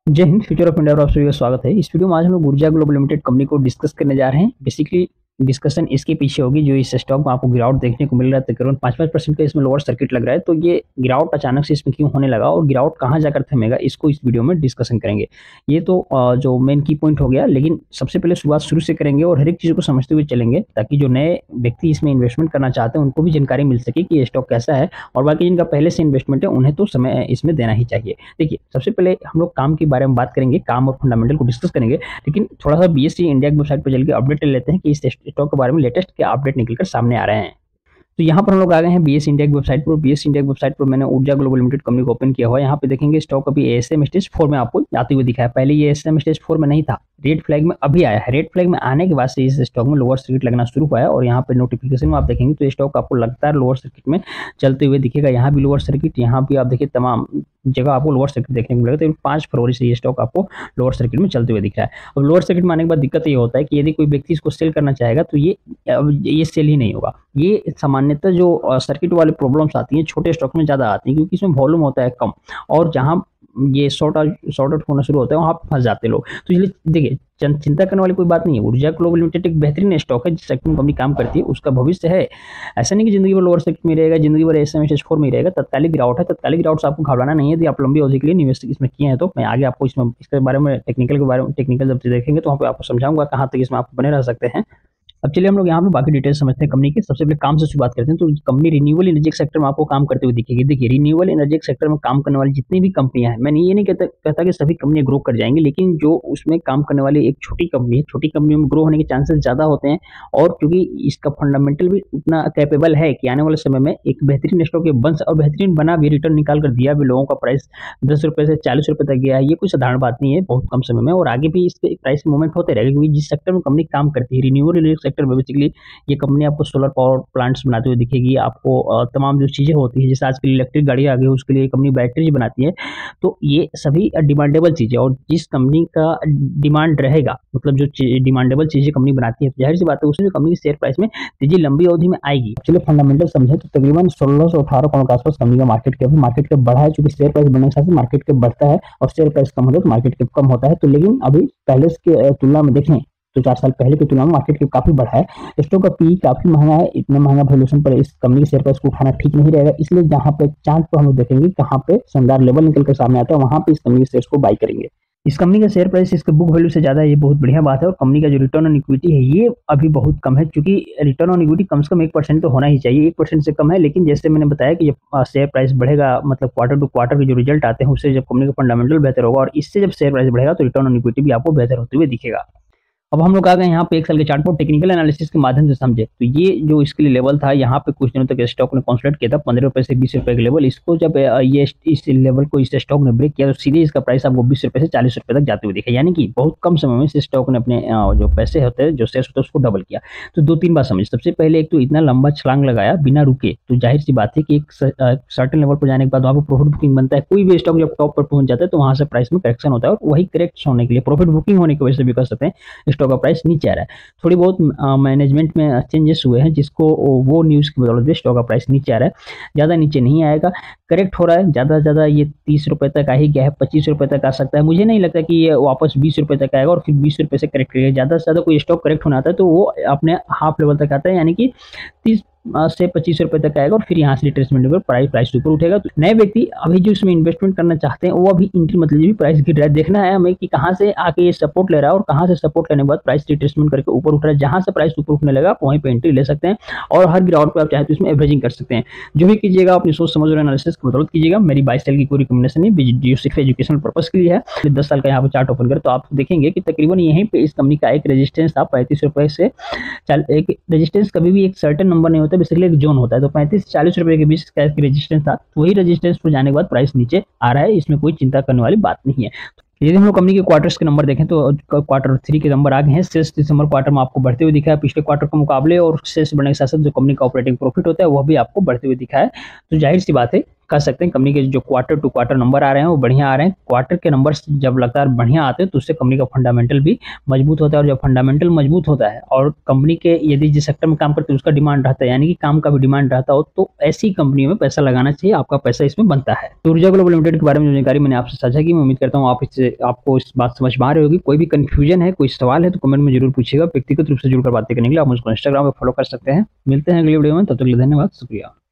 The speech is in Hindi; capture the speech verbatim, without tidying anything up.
जय हिंद। फ्यूचर ऑफ इंडिया पर आप सभी का स्वागत है। इस वीडियो में आज हम लोग ऊर्जा ग्लोबल लिमिटेड कंपनी को डिस्कस करने जा रहे हैं। बेसिकली डिस्कशन इसके पीछे होगी जो इस स्टॉक में आपको गिरावट देखने को मिल रहा है, तकरीबन पाँच पाँच परसेंट का इसमें लोअर सर्किट लग रहा है। तो ये गिरावट अचानक से इसमें क्यों होने लगा और गिरावट कहाँ जाकर थमेगा, इसको इस वीडियो में डिस्कशन करेंगे। ये तो अ, जो मेन की पॉइंट हो गया, लेकिन सबसे पहले शुरुआत शुरू से करेंगे और हर एक चीज़ को समझते हुए चलेंगे ताकि जो नए व्यक्ति इसमें इन्वेस्टमेंट करना चाहते हैं उनको भी जानकारी मिल सके कि ये स्टॉक कैसा है, और बाकी जिनका पहले से इन्वेस्टमेंट है उन्हें तो समय इसमें देना ही चाहिए। देखिए, सबसे पहले हम लोग काम के बारे में बात करेंगे, काम और फंडामेंटल को डिस्कस करेंगे, लेकिन थोड़ा सा बीएसई इंडिया की वेबसाइट पर चल के अपडेट ले लेते हैं कि इस स्टॉक के बारे में लेटेस्ट क्या अपडेट निकलकर सामने आ रहे हैं। तो यहाँ पर हम लोग आ गए हैं बीएस इंडिया की वेबसाइट पर। बीएस इंडिया की वेबसाइट पर मैंने ऊर्जा ग्लोबल लिमिटेड कंपनी को ओपन किया हुआ है। यहाँ पे देखेंगे स्टॉक अभी एएसएम स्टेज फोर में आपको आते हुए दिखा है। पहले ये एएसएम स्टेज फोर में नहीं था, रेड फ्लैग में अभी आया है। रेड फ्लैग में आने के बाद से इस स्टॉक में लोअर सर्किट लगना शुरू हुआ है और यहाँ पे नोटिफिकेशन में आप देखेंगे तो स्टॉक आपको लगातार लोअर सर्किट में चलते हुए दिखेगा। यहाँ भी लोअर सर्किट, यहाँ भी आप देखिए तमाम जगह आपको लोअर सर्किट देखने को मिलेगा। तो पाँच फरवरी से ये स्टॉक आपको लोअर सर्किट में चलते हुए दिख रहा है। अब लोअर सर्किट में आने के बाद दिक्कत ये होता है कि यदि कोई व्यक्ति इसको सेल करना चाहेगा तो ये ये सेल ही नहीं होगा। ये सामान्यतः जो सर्किट वाली प्रॉब्लम्स आती हैं छोटे स्टॉक में ज़्यादा आती हैं, क्योंकि इसमें वॉल्यूम होता है कम, और जहाँ ये शॉर्ट आउट शॉर्ट आउट होना शुरू होता है वहाँ फंस जाते हैं लोग। तो इसलिए देखिए, चिंता करने वाली कोई बात नहीं है। ऊर्जा ग्लोबल लिमिटेड एक बेहतरीन स्टॉक है जिस सेक्टर में कंपनी काम करती है, उसका भविष्य है। ऐसा नहीं कि जिंदगी भर लोअर सेक्टर में रहेगा, जिंदगी भर एस एम एस फोर में रहेगा। तत्कालिक गिरावट है, तत्कालिक गिरावट से आपको घबराना नहीं है। यदि आप लंबी अवधि के लिए निवेश इसमें किए हैं तो मैं आगे आपको इसमें इसके बारे में टेक्निकल के बारे में टेक्निकल जब देखेंगे तो वहाँ पे आपको समझाऊंगा कहाँ तक इसमें आप बने रह सकते हैं। अब चलिए हम लोग यहाँ पे बाकी डिटेल्स समझते हैं कंपनी के। सबसे पहले काम से शुरुआत करते हैं। तो कंपनी रिन्यूएबल एनर्जी सेक्टर में आपको काम करते हुए दिखेगी। देखिए, रिन्यूएबल एनर्जी सेक्टर में काम करने वाली जितनी भी कंपनियां हैं, मैंने ये नहीं कहता कहता कि सभी कंपनियां ग्रो कर जाएंगी, लेकिन जो उसमें काम करने वाली एक छोटी कंपनी है, छोटी कंपनियों में ग्रो होने के चांसेस ज्यादा होते हैं। और क्योंकि इसका फंडामेंटल भी उतना कैपेबल है कि आने वाले समय में एक बेहतरीन स्टॉक बन और बेहतरीन बना भी, रिटर्न निकाल कर दिया भी, लोगों का प्राइस दस रुपए से चालीस रुपए तक गया है। ये कोई साधारण बात नहीं है बहुत कम समय में, और आगे भी इसके प्राइस मूवमेंट होते रहेगा, क्योंकि जिस सेक्टर में कंपनी काम करती है रिन्यूएबल एनर्जी सेक्टर में, बेसिकली ये कंपनी आपको सोलर पावर प्लांट्स बनाते हुए दिखेगी। आपको तमाम जो चीज़ें होती है, जैसे आजकल इलेक्ट्रिक गाड़ी आ गई, उसके लिए कंपनी बैटरी बनाती है। तो ये सभी डिमांडेबल चीज़ें, और जिस कंपनी का डिमांड रहेगा, मतलब जो डिमांडेबल चीज़ें कंपनी बनाती है, तो जाहिर सी बात है उसमें कंपनी की शेयर प्राइस में तेजी लंबी अवधि में आएगी। चलिए फंडामेंटल समझे तो तकरीबन सोलह सौ अठारह करोड़ के आसपास कंपनी का मार्केट कैप मार्केट कैप बढ़ा है। चूंकि शेयर प्राइस बढ़ने के साथ मार्केट कैप बढ़ता है और शेयर प्राइस कम होता है तो मार्केट कैप कम होता है। तो लेकिन अभी पहले की तुलना में देखें तो चार साल पहले की तुलना में मार्केट कैप काफी बढ़ा है। स्टॉक का पी काफी महंगा है। इतना महंगा वैल्यूएशन पर इस कंपनी के शेयर प्राइस को उठाना ठीक नहीं रहेगा। इसलिए जहां पे चार्ट पर हम लोग देखेंगे कहां पे शानदार लेवल निकल कर सामने आता है, वहां पे इस कंपनी के शेयर्स को बाई करेंगे। इस कंपनी का शेयर प्राइस इसके बुक वैल्यू से ज्यादा है, ये बहुत बढ़िया बात है। और कंपनी का जो रिटर्न ऑन इक्विटी है ये अभी बहुत कम है, क्योंकि रिटर्न ऑन इक्विटी कम से कम एक परसेंट तो होना ही चाहिए। एक परसेंट से कम है, लेकिन जैसे मैंने बताया कि जब शेयर प्राइस बढ़ेगा, मतलब क्वार्टर टू क्वार्टर के जो रिजल्ट आते हैं उससे जब कंपनी का फंडामेंटल बेहतर होगा और इससे जब शेयर प्राइस बढ़ेगा तो रिटर्न ऑन इक्विटी भी आपको बेहतर होते हुए दिखेगा। अब हम लोग आ गए यहाँ पे एक साल के चार्ट पर टेक्निकल एनालिसिस के माध्यम से समझे। तो ये जो इसके लिए लेवल था, यहाँ पे कुछ दिनों तक स्टॉक ने कंसोलिडेट किया था पंद्रह रुपए से बीस रुपए के लेवल। इसको जब ये इस लेवल को इस स्टॉक ने ब्रेक किया तो सीधे इसका प्राइस आपको बीस रुपए से चालीस रुपए तक जाते हुए दिखा। यानी कि बहुत कम समय में इस स्टॉक ने अपने जो पैसे होते हैं, जो शेयर्स होते हैं, उसको डबल किया। तो दो तीन बात समझ। सबसे पहले एक तो इतना लंबा छलांग लगाया बिना रुके, तो जाहिर सी बात है कि एक सर्टेन लेवल पर जाने के बाद वहाँ पर प्रॉफिट बुकिंग बनता है। कोई भी स्टॉक जब टॉप पर पहुंच जाता है तो वहां से प्राइस में करेक्शन होता है, और वही करेक्ट होने के लिए, प्रॉफिट बुकिंग होने की वजह से भी कर सकते हैं स्टॉक का प्राइस नीचे आ रहा है। थोड़ी बहुत मैनेजमेंट में चेंजेस हुए हैं, जिसको वो न्यूज़ की बदौलत स्टॉक का प्राइस नीचे आ रहा है। ज़्यादा नीचे नहीं आएगा, करेक्ट हो रहा है। ज़्यादा से ज़्यादा ये तीस रुपए तक आ ही गया है, पच्चीस रुपए तक आ सकता है। मुझे नहीं लगता कि ये वापस बीस रुपए तक आएगा और फिर बीस रुपए से करेक्ट करेगा। ज़्यादा से ज़्यादा कोई स्टॉक करेक्ट होना आता है तो वो अपने हाफ लेवल तक आता है, यानी कि तीस से पच्चीस रुपए तक आएगा और फिर यहाँ से रिट्रेसमेंट पर प्राइस प्राइस ऊपर उठेगा। तो नए व्यक्ति अभी जो इसमें इन्वेस्टमेंट करना चाहते हैं वो अभी एंट्री मतलब भी प्राइस गिर रहा है, देखना है हमें कि कहाँ से आके ये सपोर्ट ले रहा है और कहाँ से सपोर्ट लेने के बाद प्राइस रिट्रेसमेंट करके ऊपर उठ रहा है। जहाँ से प्राइस ऊपर उठने लगा आप वहीं पे एंट्री ले सकते हैं, और हर गिरावट पर आप चाहे तो इसमें एवरेजिंग कर सकते हैं। जो भी कीजिएगा अपनी सोच समझ और एनालिसिस की बदौलत कीजिएगा। मेरी बाईस साल की कोई रिकमेंडेशन नहीं, सिर्फ एजुकेशनल पर्पज के लिए है। दस साल का यहाँ पे चार्ट ओपन कर तो आप देखेंगे कि तकरीबन यहीं पे इस कंपनी का एक रेजिस्टेंस था पैंतीस रुपए से। एक रेजिस्टेंस कभी भी एक सर्टेन नंबर नहीं होता, बेसिकली एक जोन होता है। तो पैंतीस से चालीस रुपए के बीच का रेजिस्टेंस था, वही रेजिस्टेंस पर जाने के बाद प्राइस नीचे आ रहा है। इसमें कोई चिंता करने वाली बात नहीं है। यदि हम लोग कंपनी के क्वार्टर्स के नंबर देखें तो क्वार्टर थ्री के नंबर आ गए हैं। सेल्स दिसंबर क्वार्टर में आपको बढ़ते हुए दिखा है पिछले क्वार्टर के मुकाबले, और सेल्स बढ़ने के साथ साथ जो कंपनी का ऑपरेटिंग प्रॉफिट होता है वह भी आपको बढ़ते हुए दिखा है। तो जाहिर सी बात है कह सकते हैं कंपनी के जो क्वार्टर टू क्वार्टर नंबर आ रहे हैं वो बढ़िया आ रहे हैं। क्वार्टर के नंबर जब लगातार बढ़िया आते हैं तो उससे कंपनी का फंडामेंटल भी मजबूत होता है, और जब फंडामेंटल मजबूत होता है और कंपनी के यदि जिस सेक्टर में काम करते हैं उसका डिमांड रहता है, यानी कि काम का भी डिमांड रहता हो, तो ऐसी कंपनी में पैसा लगाना चाहिए, आपका पैसा इसमें बनता है। तो ऊर्जा ग्लोबल लिमिटेड के बारे में जो जानकारी मैंने आपसे साझा की, मैं उम्मीद करता हूँ आप इससे आपको इस बात समझ में आ रही होगी। कोई भी कंफ्यूजन है, कोई सवाल है तो कमेंट में जरूर पूछिएगा। व्यक्तिगत रूप से जुड़कर बातें करने के लिए आप मुझको इंस्टाग्राम पर फॉलो कर सकते हैं। मिलते हैं अगली वीडियो में, तब तक के लिए धन्यवाद, शुक्रिया।